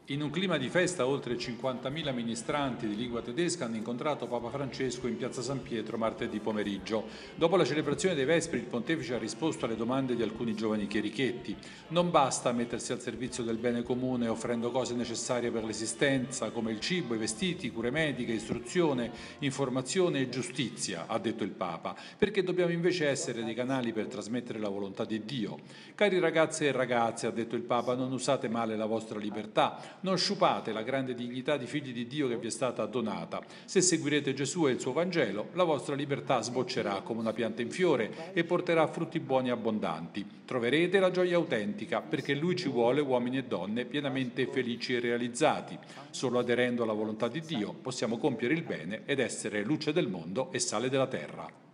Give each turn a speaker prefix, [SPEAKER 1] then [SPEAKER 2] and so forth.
[SPEAKER 1] In un clima di festa, oltre 50.000 ministranti di lingua tedesca hanno incontrato Papa Francesco in piazza San Pietro martedì pomeriggio. Dopo la celebrazione dei Vespri, il pontefice ha risposto alle domande di alcuni giovani chierichetti. Non basta mettersi al servizio del bene comune offrendo cose necessarie per l'esistenza, come il cibo, i vestiti, cure mediche, istruzione, informazione e giustizia, ha detto il Papa, perché dobbiamo invece essere dei canali per trasmettere la volontà di Dio. Cari ragazze e ragazze, ha detto il Papa, non usate male la vostra libertà. Non sciupate la grande dignità di figli di Dio che vi è stata donata. Se seguirete Gesù e il suo Vangelo, la vostra libertà sboccerà come una pianta in fiore e porterà frutti buoni e abbondanti. Troverete la gioia autentica, perché Lui ci vuole uomini e donne pienamente felici e realizzati. Solo aderendo alla volontà di Dio possiamo compiere il bene ed essere luce del mondo e sale della terra.